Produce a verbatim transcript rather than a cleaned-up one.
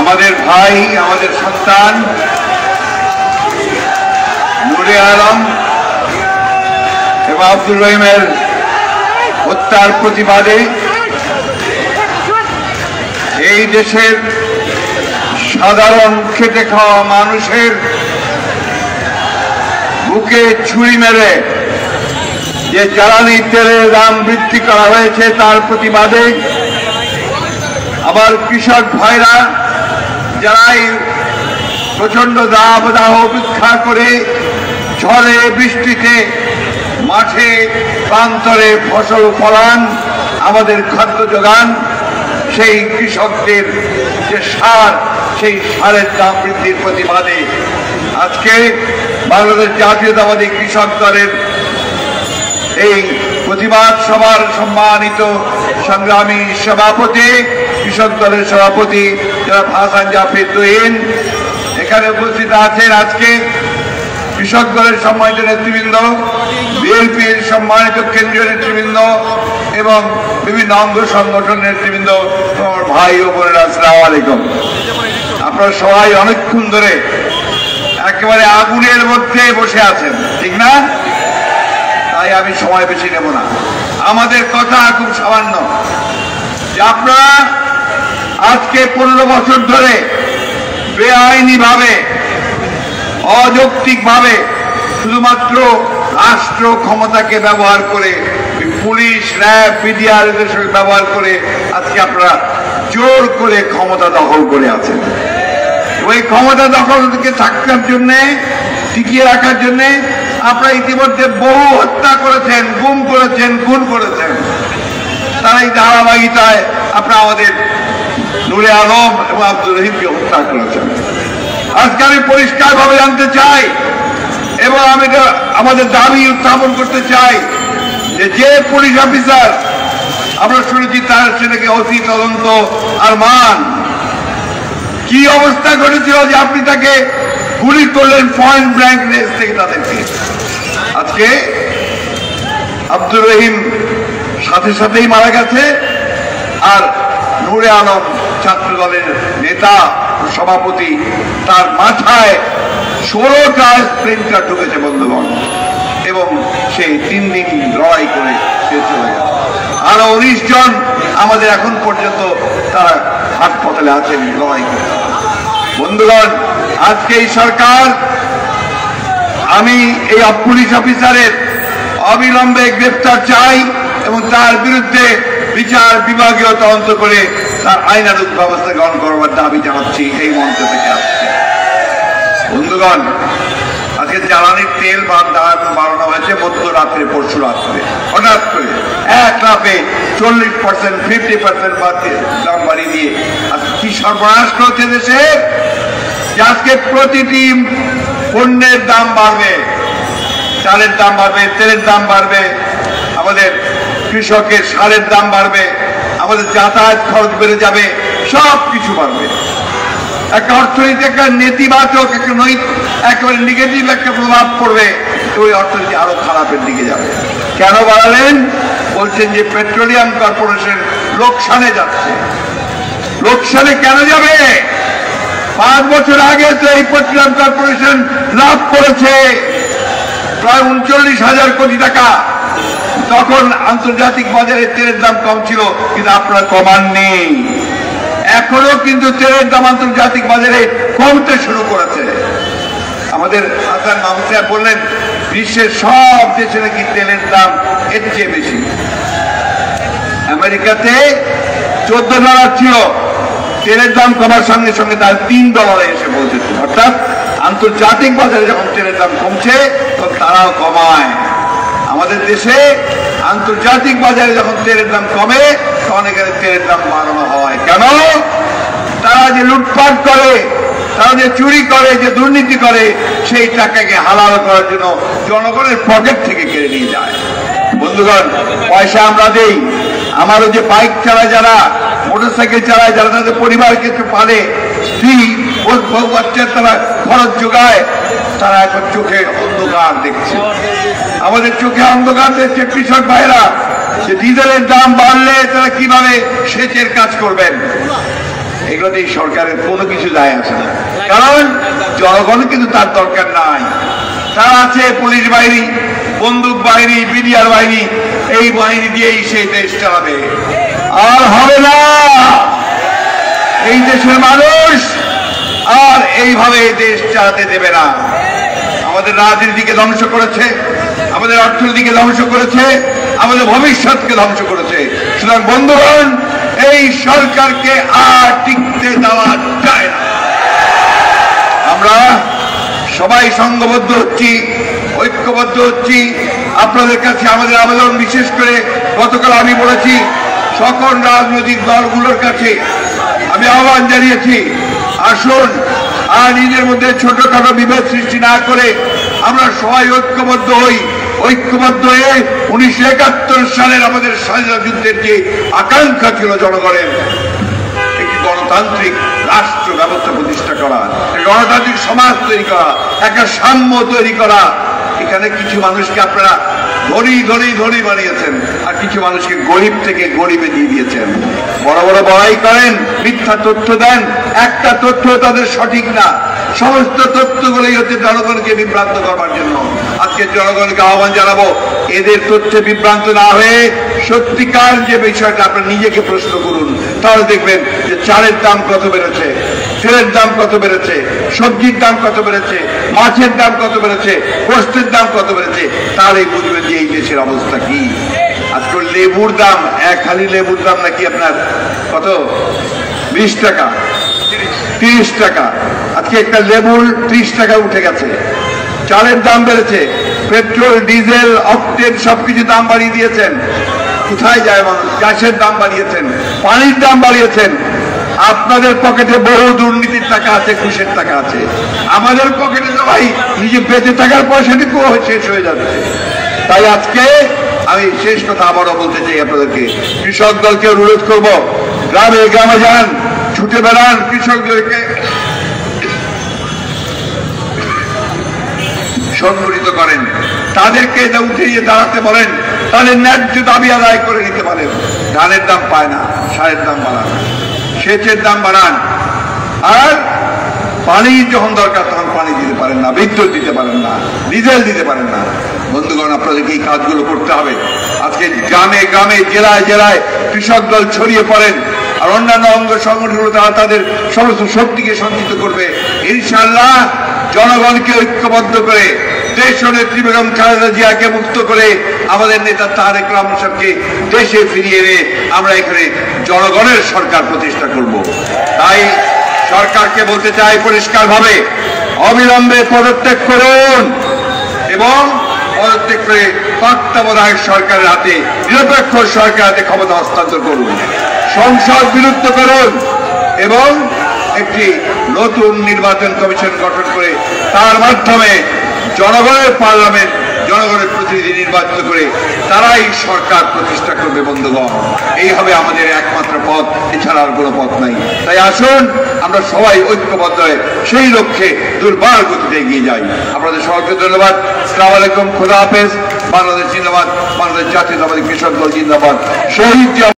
আমাদের ভাই, আমাদের সন্তান নুরে আলম এবং আব্দুর রহিমের হত্যার প্রতিবাদে এই দেশের সাধারণ খেটে খাওয়া মানুষের বুকে ছুরি মেরে যে জ্বালানি তেলের দাম বৃদ্ধি করা হয়েছে তার প্রতিবাদে আবার কৃষক ভাইরা যারাই প্রচন্ড দাবদাহ উপেক্ষা করে ঝড়ে বৃষ্টিতে মাঠে প্রান্তরে ফসল ফলান, আমাদের খাদ্য যোগান, সেই কৃষকদের যে সার, সেই সারের দাম বৃদ্ধির প্রতিবাদে আজকে বাংলাদেশ জাতীয়তাবাদী কৃষক দলের এই প্রতিবাদ সভার সম্মানিত সংগ্রামী সভাপতি, কৃষক দলের সভাপতি জনাব হাসান জাফর তুহিন এখানে উপস্থিত আছেন। আজকে কৃষক দলের সম্মানিত নেতৃবৃন্দ, বিএনপির সম্মানিত কেন্দ্রীয় নেতৃবৃন্দ এবং বিভিন্ন অঙ্গ সংগঠন নেতৃবৃন্দ, আমার ভাই ও বোনেরা, আসসালামু আলাইকুম। আপনারা সবাই অনেকক্ষণ ধরে একেবারে আগুনের মধ্যে বসে আছেন, ঠিক না? তাই আমি সময় বেশি নেব না। আমাদের কথা খুব সামান্য, যে আপনারা আজকে পনেরো বছর ধরে বেআইনি ভাবে, অযৌক্তিক ভাবে শুধুমাত্র রাষ্ট্র ক্ষমতাকে ব্যবহার করে, পুলিশ, র্যাব, বিডিআর এদের সঙ্গে ব্যবহার করে আজকে আপনারা জোর করে ক্ষমতা দখল করে আছেন। ওই ক্ষমতা দখল থেকে থাকার জন্য, টিকিয়ে রাখার জন্য আপনারা ইতিমধ্যে বহু হত্যা করেছেন, গুম করেছেন, খুন করেছেন। তারা এই ধারাবাহিকতায় আপনারা আমাদের নুরে আলম এবং আব্দুর রহিমকে হত্যা করেছেন। আজকে আমি পরিষ্কার ভাবে জানতে চাই এবং আমি আমাদের দাবি উত্থাপন করতে চাই যে যে পুলিশ অফিসার আমরা শুনেছি তার সেটাকে অতি তদন্ত আর মান, কি অবস্থা ঘটেছিল যে আপনি তাকে গুলি করলেন পয়েন্ট ব্ল্যাঙ্ক রেঞ্জ থেকে তাদেরকে। আজকে আব্দুর রহিম সাথে সাথেই মারা গেছে, আর নুরে আলম ছাত্র দলের নেতা সভাপতি, তার মাথায় ষোলোটা স্প্রিন্টার ঢুকেছে বন্ধুগণ, এবং সেই তিন দিন লড়াই করে সে চলে গেছে। আরো উনিশ জন আমাদের এখন পর্যন্ত তারা হাসপাতালে আছেন লড়াই করে। বন্ধুগণ, আজকে এই সরকার, আমি এই পুলিশ অফিসারের অবিলম্বে গ্রেফতার চাই এবং তার বিরুদ্ধে বিচার বিভাগীয় তদন্ত করে তার আইনানুগ ব্যবস্থা গ্রহণ করবার দাবি জানাচ্ছি এই মঞ্চ থেকে। আসছে বন্ধুগণ, আজকে জ্বালানির তেল বাড়ানো হয়েছে মধ্যরাত্রে, পরশু রাত্রে হঠাৎ করে এক লাফে চল্লিশ পার্সেন্ট ফিফটি পার্সেন্ট দাম বাড়িয়ে দিয়ে আজকে কি সর্বনাশ করেছে দেশে, যে আজকে প্রতিটি পণ্যের দাম বাড়বে, চালের দাম বাড়বে, তেলের দাম বাড়বে, আমাদের কৃষকের সারের দাম বাড়বে, আমাদের যাতায়াত খরচ বেড়ে যাবে, সব কিছু বাড়বে। একটা অর্থনীতি একটা নেতিবাচক, একটা একেবারে নেগেটিভ একটা প্রভাব পড়বে, ওই অর্থনীতি আরো খারাপের দিকে যাবে। কেন বাড়ালেন? বলছেন যে পেট্রোলিয়াম কর্পোরেশন লোকসানে যাচ্ছে। লোকসানে কেন যাবে? পাঁচ বছর আগে তো এই পেট্রোলিয়াম কর্পোরেশন লাভ করেছে প্রায় উনচল্লিশ হাজার কোটি টাকা। তখন আন্তর্জাতিক বাজারে তেলের দাম কম ছিল, কিন্তু আপনারা কমাননি। এখনো কিন্তু তেলের দাম আন্তর্জাতিক বাজারে কমতে শুরু করেছে। আমাদের হাসান মাহমুদ সাহেব বললেন বিশ্বের সব দেশে নাকি তেলের দাম এর চেয়ে বেশি। আমেরিকাতে চোদ্দ ডলার ছিল, তেলের দাম কমার সঙ্গে সঙ্গে তার তিন ডলারে এসে পৌঁছেছে। অর্থাৎ আন্তর্জাতিক বাজারে যখন তেলের দাম কমছে তখন তারাও কমায়। আমাদের দেশে আন্তর্জাতিক বাজারে যখন তেলের দাম কমে তখন এখানে তেলের দাম বাড়ানো হয়। কেন? তারা যে লুটপাট করে, তারা যে চুরি করে, যে দুর্নীতি করে, সেই টাকাকে হালাল করার জন্য জনগণের পকেট থেকে কেড়ে নিয়ে যায়। বন্ধুগণ, পয়সা আমরা দেই, আমারও যে বাইক চালায় যারা, মোটরসাইকেল চালায় যারা, তাদের পরিবারকে পালে, স্ত্রী বউ বাচ্চার তারা খরচ যোগায়, তারা এখন চোখে অন্ধকার দেখছে। আমাদের চোখে অন্ধকার দেখছে কৃষক ভাইরা, যে ডিজেলের দাম বাড়লে তারা কিভাবে সেচের কাজ করবেন। এগুলোতে এই সরকারের কোনো কিছু যায় আসে না, কারণ জনগণ কিন্তু তার দরকার নাই। তার আছে পুলিশ বাহিনী, বন্দুক বাহিনী, বিডিআর বাহিনী, এই বাহিনী দিয়েই সেই দেশ চালাবে। আর হবে না, এই দেশের মানুষ আর এইভাবে দেশ চালাতে দেবে না। আমাদের রাজনীতিকে ধ্বংস করেছে, আমাদের অর্থনীতিকে ধ্বংস করেছে, আমাদের ভবিষ্যৎকে ধ্বংস করেছে। সুতরাং বন্ধুগণ, এই সরকারকে আর টিকতে দেওয়া যায় না। আমরা সবাই সংঘবদ্ধ হচ্ছি, ঐক্যবদ্ধ হচ্ছি। আপনাদের কাছে আমাদের আবেদন, বিশেষ করে গতকাল আমি বলেছি সকল রাজনৈতিক দলগুলোর কাছে আমি আহ্বান জানিয়েছি, আসুন আর নিজের মধ্যে ছোটখাটো বিভেদ সৃষ্টি না করে আমরা সবাই ঐক্যবদ্ধ হই। ঐক্যবদ্ধ হয়ে উনিশশো একাত্তর সালের আমাদের স্বাধীনতা যুদ্ধের যে আকাঙ্ক্ষা ছিল জনগণের, একটি গণতান্ত্রিক রাষ্ট্র ব্যবস্থা প্রতিষ্ঠা করা, গণতান্ত্রিক সমাজ তৈরি করা, একটা সাম্য তৈরি করা। এখানে কিছু মানুষকে আপনারা ধনী ধনী ধনী বানিয়েছেন, আর কিছু মানুষকে গরিব থেকে গরিবে দিয়ে দিয়েছেন। বড় বড় বড়াই করেন, মিথ্যা তথ্য দেন, একটা তথ্য তাদের সঠিক না, সমস্ত তথ্যগুলোই হচ্ছে জনগণকে বিভ্রান্ত করবার জন্য। আজকে জনগণকে আহ্বান জানাবো, এদের তথ্যে বিভ্রান্ত না হয়ে সত্যিকার যে বিষয়টা আপনারা নিজেকে প্রশ্ন করুন, তাহলে দেখবেন যে চালের দাম কত বেড়েছে, তেলের দাম কত বেড়েছে, সবজির দাম কত বেড়েছে, মাছের দাম কত বেড়েছে, গোস্তের দাম কত বেড়েছে, তাহলেই বুঝবেন যে এই দেশের অবস্থা কি। আজকে লেবুর দাম, এক হালি লেবুর দাম নাকি আপনার কত, বিশ টাকা, তিরিশ টাকা। আজকে একটা লেবুর ত্রিশ টাকা উঠে গেছে। চালের দাম বেড়েছে, পেট্রোল, ডিজেল, অক্টেন সবকিছু দাম বাড়িয়ে দিয়েছেন। কোথায় যায় মানুষ? গ্যাসের দাম বাড়িয়েছেন, পানির দাম বাড়িয়েছেন। আপনাদের পকেটে বহু দুর্নীতির টাকা আছে, ঘুষের টাকা আছে। আমাদের পকেটে সবাই নিজে বেঁচে থাকার পয়সাটুকু শেষ হয়ে যাচ্ছে। তাই আজকে আমি শেষ কথা আবারও বলতে চাই আপনাদেরকে, কৃষক দলকে অনুরোধ করব, গ্রামে গ্রামে যান, ছুটে বেড়ান, কৃষকদেরকে সংগঠিত করেন, তাদেরকে উঠে দাঁড়াতে বলেন, তাদের ন্যায্য দাবি আদায় করে নিতে পারেন। ধানের দাম পায় না, সারের দাম বাড়ান, সেচের দাম বাড়ান, আর পানি যখন দরকার তখন পানি দিতে পারেন না, বিদ্যুৎ দিতে পারেন না, ডিজেল দিতে পারেন না। বন্ধুগণ, আপনাদেরকে এই কাজগুলো করতে হবে। আজকে গ্রামে গ্রামে, জেলায় জেলায় কৃষক দল ছড়িয়ে পড়েন, আর অন্যান্য অঙ্গ সংগঠনগুলো তারা তাদের সমস্ত শক্তিকে সঞ্চিত করবে। ইনশাআল্লাহ জনগণকে ঐক্যবদ্ধ করে, দেশ নেত্রী বেগম খালেদা জিয়াকে মুক্ত করে, আমাদের নেতা তারেক রহমান সাহেবকে দেশে ফিরিয়ে এনে আমরা এখানে জনগণের সরকার প্রতিষ্ঠা করব। তাই সরকারকে বলতে চাই পরিষ্কার ভাবে, অবিলম্বে পদত্যাগ করুন এবং পদত্যাগ করে তত্ত্বাবধায়ক সরকারের হাতে, নিরপেক্ষ সরকারের হাতে ক্ষমতা হস্তান্তর করুন, সংসদ বিলুপ্ত করুন এবং একটি নতুন নির্বাচন কমিশন গঠন করে তার মাধ্যমে জনগণের পার্লামেন্ট, জনগণের প্রতিনিধি নির্বাচিত করে তারাই সরকার প্রতিষ্ঠা করবে। বন্ধুগণ, এই হবে আমাদের একমাত্র পথ, এছাড়া আর কোনো পথ নাই। তাই আসুন আমরা সবাই ঐক্যবদ্ধ হয়ে সেই লক্ষ্যে দুর্বার গতিতে এগিয়ে যাই। আপনাদের সবাইকে ধন্যবাদ। আসসালামু আলাইকুম, খোদা হাফেজ। বাংলাদেশ জিন্দাবাদ, বাংলাদেশ জাতীয়তাবাদী কৃষক দল জিন্দাবাদ। শহীদ